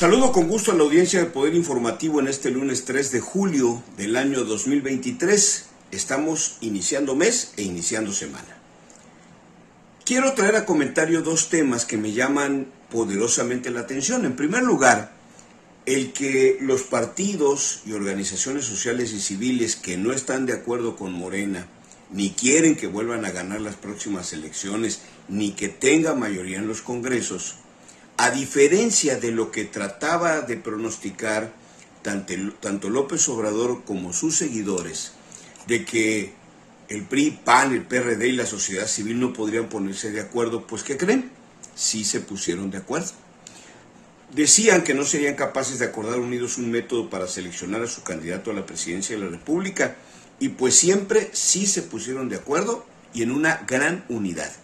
Saludo con gusto a la audiencia de Poder Informativo en este lunes 3 de julio del año 2023. Estamos iniciando mes e iniciando semana. Quiero traer a comentario dos temas que me llaman poderosamente la atención. En primer lugar, el que los partidos y organizaciones sociales y civiles que no están de acuerdo con Morena, ni quieren que vuelvan a ganar las próximas elecciones, ni que tenga mayoría en los congresos, a diferencia de lo que trataba de pronosticar tanto López Obrador como sus seguidores, de que el PRI, PAN, el PRD y la sociedad civil no podrían ponerse de acuerdo, pues ¿qué creen? Sí se pusieron de acuerdo. Decían que no serían capaces de acordar unidos un método para seleccionar a su candidato a la presidencia de la República, y pues siempre sí se pusieron de acuerdo y en una gran unidad.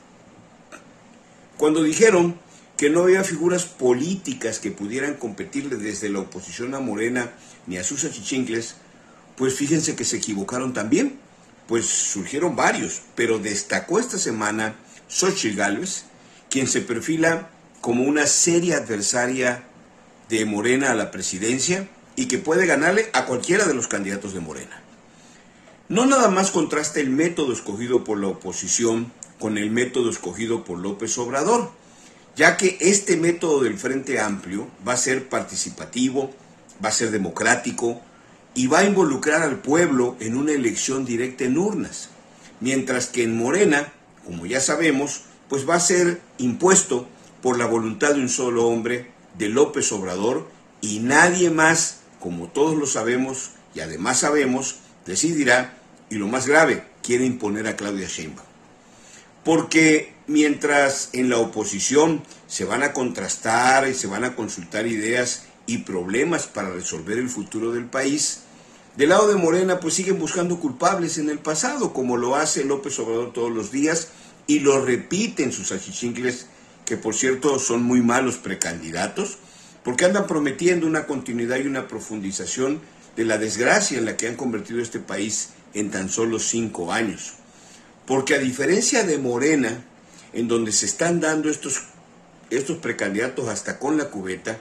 Cuando dijeron que no había figuras políticas que pudieran competirle desde la oposición a Morena ni a sus achichincles, pues fíjense que se equivocaron también, pues surgieron varios, pero destacó esta semana Xóchitl Gálvez, quien se perfila como una seria adversaria de Morena a la presidencia y que puede ganarle a cualquiera de los candidatos de Morena. No nada más contrasta el método escogido por la oposición con el método escogido por López Obrador, ya que este método del Frente Amplio va a ser participativo, va a ser democrático y va a involucrar al pueblo en una elección directa en urnas, mientras que en Morena, como ya sabemos, pues va a ser impuesto por la voluntad de un solo hombre, de López Obrador, y nadie más, como todos lo sabemos y además sabemos, decidirá, y lo más grave, quiere imponer a Claudia Sheinbaum. Porque mientras en la oposición se van a contrastar y se van a consultar ideas y problemas para resolver el futuro del país, del lado de Morena pues siguen buscando culpables en el pasado, como lo hace López Obrador todos los días y lo repiten sus achichincles, que por cierto son muy malos precandidatos, porque andan prometiendo una continuidad y una profundización de la desgracia en la que han convertido este país en tan solo 5 años. Porque a diferencia de Morena, en donde se están dando estos precandidatos hasta con la cubeta,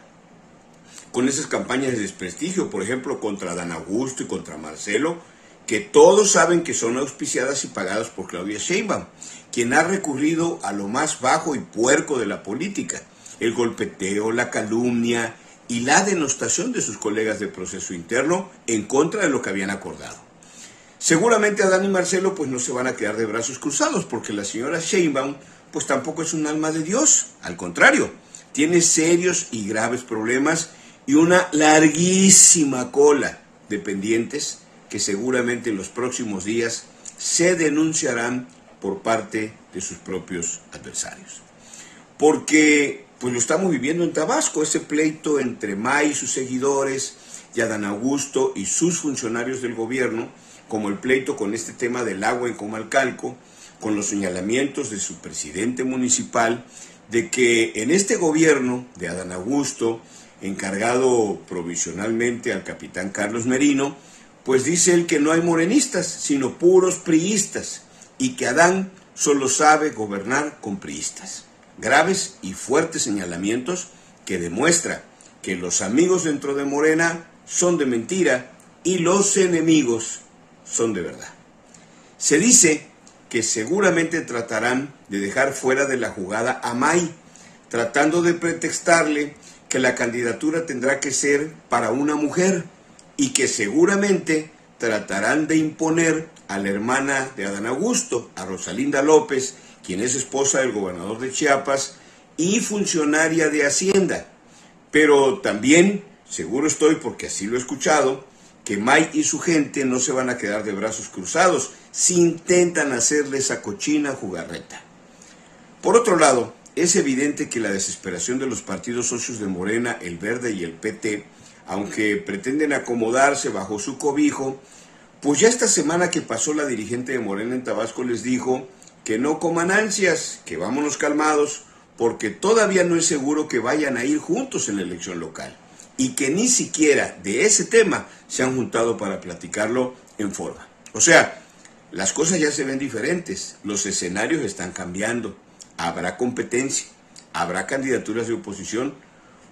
con esas campañas de desprestigio, por ejemplo, contra Adán Augusto y contra Marcelo, que todos saben que son auspiciadas y pagadas por Claudia Sheinbaum, quien ha recurrido a lo más bajo y puerco de la política, el golpeteo, la calumnia y la denostación de sus colegas de Proceso Interno en contra de lo que habían acordado. Seguramente Adán y Marcelo pues no se van a quedar de brazos cruzados, porque la señora Sheinbaum pues tampoco es un alma de Dios, al contrario, tiene serios y graves problemas y una larguísima cola de pendientes que seguramente en los próximos días se denunciarán por parte de sus propios adversarios. Porque pues lo estamos viviendo en Tabasco, ese pleito entre May y sus seguidores y Adán Augusto y sus funcionarios del gobierno, como el pleito con este tema del agua en Comalcalco, con los señalamientos de su presidente municipal de que en este gobierno de Adán Augusto, encargado provisionalmente al capitán Carlos Merino, pues dice él que no hay morenistas, sino puros priistas, y que Adán solo sabe gobernar con priistas. Graves y fuertes señalamientos que demuestra que los amigos dentro de Morena son de mentira y los enemigos son de verdad. Se dice que seguramente tratarán de dejar fuera de la jugada a May, tratando de pretextarle que la candidatura tendrá que ser para una mujer y que seguramente tratarán de imponer a la hermana de Adán Augusto, a Rosalinda López, quien es esposa del gobernador de Chiapas y funcionaria de Hacienda. Pero también, seguro estoy, porque así lo he escuchado, que May y su gente no se van a quedar de brazos cruzados si intentan hacerle esa cochina jugarreta. Por otro lado, es evidente que la desesperación de los partidos socios de Morena, el Verde y el PT, aunque pretenden acomodarse bajo su cobijo, pues ya esta semana que pasó la dirigente de Morena en Tabasco les dijo que no coman ansias, que vámonos calmados, porque todavía no es seguro que vayan a ir juntos en la elección local, y que ni siquiera de ese tema se han juntado para platicarlo en forma. O sea, las cosas ya se ven diferentes, los escenarios están cambiando, habrá competencia, habrá candidaturas de oposición,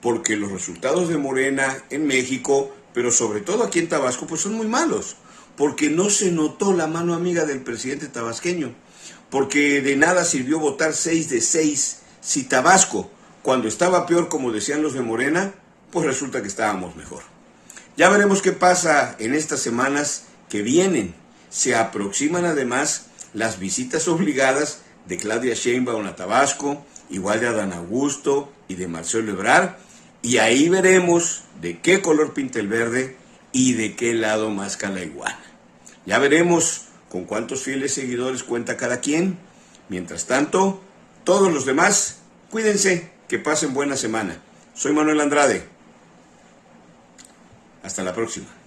porque los resultados de Morena en México, pero sobre todo aquí en Tabasco, pues son muy malos, porque no se notó la mano amiga del presidente tabasqueño, porque de nada sirvió votar 6 de 6 si Tabasco, cuando estaba peor, como decían los de Morena, pues resulta que estábamos mejor. Ya veremos qué pasa en estas semanas que vienen. Se aproximan además las visitas obligadas de Claudia Sheinbaum a Tabasco, igual de Adán Augusto y de Marcelo Ebrard, y ahí veremos de qué color pinta el verde y de qué lado masca la iguana. Ya veremos con cuántos fieles seguidores cuenta cada quien. Mientras tanto, todos los demás, cuídense, que pasen buena semana. Soy Manuel Andrade. Hasta la próxima.